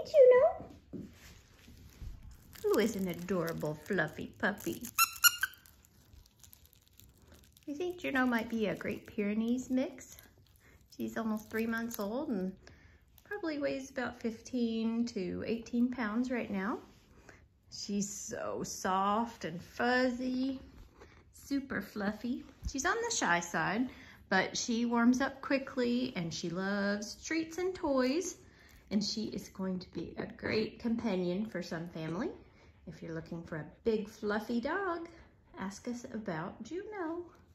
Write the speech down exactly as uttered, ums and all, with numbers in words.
Juno. Who is an adorable, fluffy puppy? I think Juno might be a Great Pyrenees mix. She's almost three months old and probably weighs about fifteen to eighteen pounds right now. She's so soft and fuzzy, super fluffy. She's on the shy side, but she warms up quickly and she loves treats and toys, and she is going to be a great companion for some family. If you're looking for a big fluffy dog, ask us about Juno.